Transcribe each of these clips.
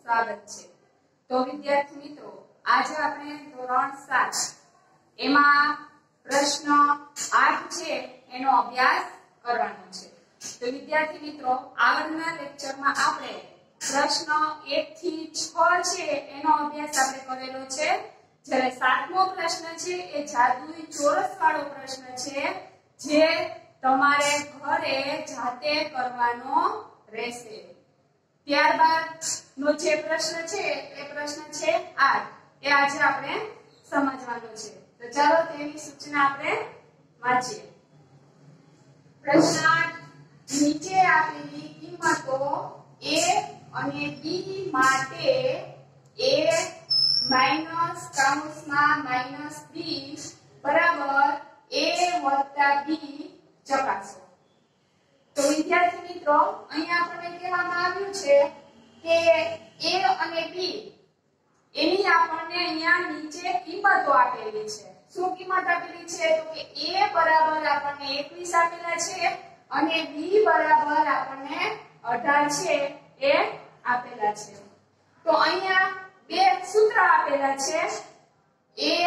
સ્વાગત છે। તો વિદ્યાર્થી મિત્રો, આજે આપણે ધોરણ 7 એમાં પ્રશ્ન 8 છે એનો અભ્યાસ કરવાનો છે। તો વિદ્યાર્થી મિત્રો, આગળના લેક્ચરમાં આપણે પ્રશ્ન 1 થી 6 છે એનો અભ્યાસ આપણે કરેલો છે। જ્યારે 7મો પ્રશ્ન છે એ જાદુઈ ચોરસ વાળો પ્રશ્ન છે, જે તમારે ઘરે જાતે કરવાનો રહેશે। ત્યારબાદ નો જે પ્રશ્ન છે એ પ્રશ્ન છે 8, એ આજે આપણે સમજવાનો છે। તો ચાલો તેની સૂચના આપણે વાંચીએ। પ્રશ્ન 8, નીચે આપેલી કિંમતો a અને b માટે a માઈનસ કૌંસમાં માઈનસ b બરાબર a વત્તા b ચકાસો। તો વિદ્યાર્થી મિત્રો, અહીંયા આપણને કહેવામાં આવ્યું છે કે a અને b એની આપણને અહીંયા નીચે કિંમતો આપેલી છે। શું કિંમત આપેલી છે? તો કે a બરાબર આપણને 21 આપેલા છે અને b બરાબર આપણને 18 છે એ આપેલા છે। તો અહીંયા બે સૂત્ર આપેલા છે, a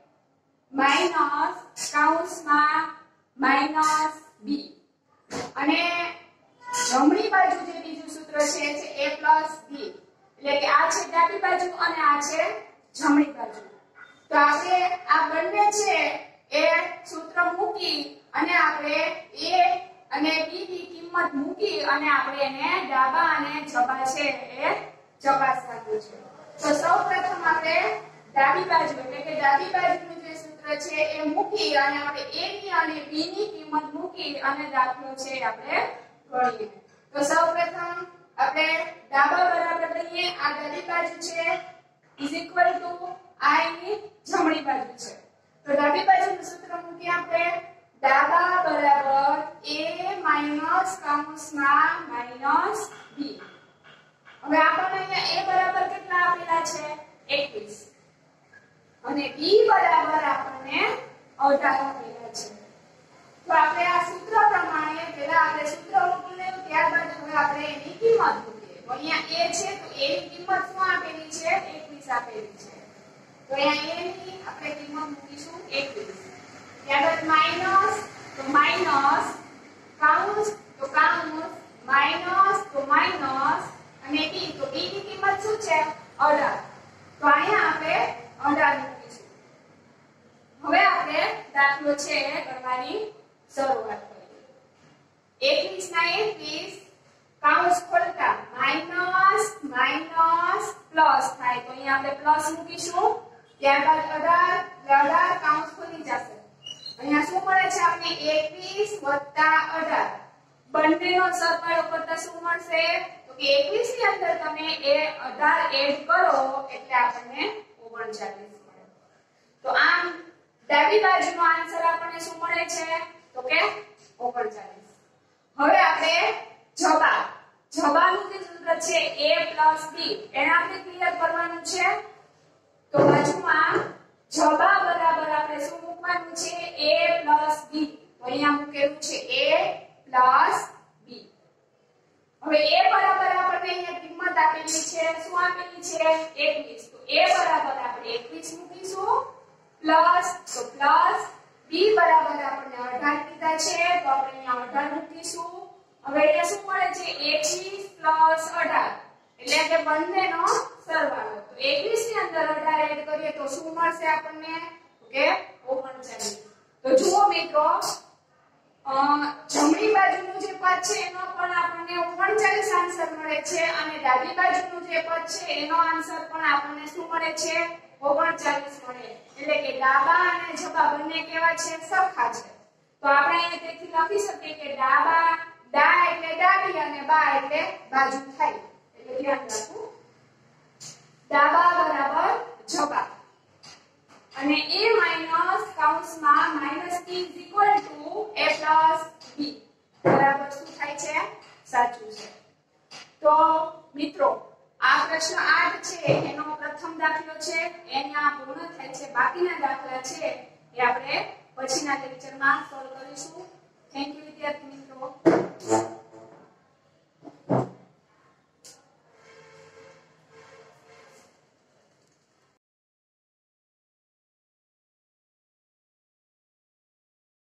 માઈનસ કૌંસમાં માઈનસ b અને જમણી બાજુ જે બીજું સૂત્ર છે એ a પ્લસ b, એટલે કે આ છે ડાબી બાજુ અને આ છે જમણી બાજુ। તો આપણે આ બંને છે એ સૂત્ર મૂકી અને આપણે a અને b ની કિંમત મૂકી અને આપણે એને ડાબા અને જમણા છે એ ચકાસવાનું છે। તો સૌપ્રથમ આપણે ડાબી બાજુ, એટલે કે ડાબી બાજુનું જે સૂત્ર છે એ મૂકી અને આપણે a ની અને b ની કિંમત મૂકી અને દાખલો છે આપણે ગણીએ। તો સૌપ્રથમ આપણે ડાબા બરાબર લઈએ, આ ડાબી બાજુ છે ઇઝ ઇક્વલ ટુ આ ની જમણી બાજુ છે। તો ડાબી બાજુનું સૂત્ર મૂકી આપણે ડાબા બરાબર a માઈનસ કૌંસમાં માઈનસ b। હવે આપણને અહીંયા a બરાબર કેટલા આપેલા છે? 21 અને b બરાબર આપણને 18 આપેલા છે। તો આપણે આ સૂત્ર પ્રમાણે પહેલા આપણે સૂત્ર મૂકી લેવું, ત્યારબાદ હવે આપણે એની કિંમત મૂકીએ। તો અહીંયા a છે તો a ની કિંમત શું આપેલી છે? 21 આપેલી છે। તો અહીંયા a ની આપણે કિંમત મૂકીશું 21। ત્યારબાદ માઈનસ, તો માઈનસ કૌંસ, તો કૌંસ માઈનસ, તો માઈનસ અને b, તો b ની કિંમત શું છે? 18। તો અહીંયા આપણે 18 મૂકીશું। હવે આપણે દાખલો છે કરવાની શરૂઆત કરીએ। 21 ના 21 કૌંસ ખોલતા માઈનસ માઈનસ પ્લસ થાય, તો અહીંયા આપણે પ્લસ મૂકીશું। ત્યારબાદ 18 કૌંસ ખોલી જશે। અહીંયા શું મળે છે આપણે? 21 વત્તા 18 બંનેનો સરવાળો કરતા શું મળશે? તો કે 21 ની અંદર તમે એ 18 એડ કરો એટલે આપણને 39 મળે। તો આમ ડાબી બાજુનો આન્સર આપણને શું મળે છે? તો કે 39। હવે આપણે જવાબનું જે સૂત્ર છે a + b એને આપણે ક્લિયર કરવાનું છે। તો બાજુમાં જવાબ બરાબર આપણે શું મૂકવાનું છે? a + b। તો અહીંયા મૂકેલું છે a + b। હવે a બરાબર આપણને અહીંયા કિંમત આપેલી છે, શું આપેલી છે? 21। તો a બરાબર આપણે 21 મૂકીશું પ્લસ, તો પ્લસ b બરાબર આપણે 18 કીધા છે તો આપણે અહીંયા 18 મૂકીશું। હવે અહીંયા શું મળે છે? 21 + 18 એટલે કે બંનેનો સરવાળો। તો 21 ની અંદર 18 એડ કરીએ તો શું મળશે આપણને? કે 39। તો જુઓ મિત્રો, જમણી બાજુનું જે પદ છે એનો પણ આપણને 39 આન્સર મળે છે અને ડાબી બાજુનું જે પદ છે એનો આન્સર પણ આપણને શું મળે છે? 39 મળે। એટલે કે ડાબા અને જબા બંને કેવા છે? સરખા છે। તો આપણે અહીંયા તેથી લખી શકીએ કે ડા એટલે ડાબી અને બા એટલે બાજુ થાય, એટલે ધ્યાન રાખવું। ડાબા બરાબર જબા અને a માઈનસ કૌંસમાં minus b is equal to a + b બરાબર શું થાય છે? સાચું છે। તો મિત્રો, આ પ્રશ્ન 8 છે એનો પ્રથમ દાખલો છે, એના પૂર્ણ થાય છે। બાકીના દાખલા છે એ આપણે પછીના લેક્ચરમાં સોલ્વ કરીશું। થેન્ક યુ વિદ્યાર્થી મિત્રો।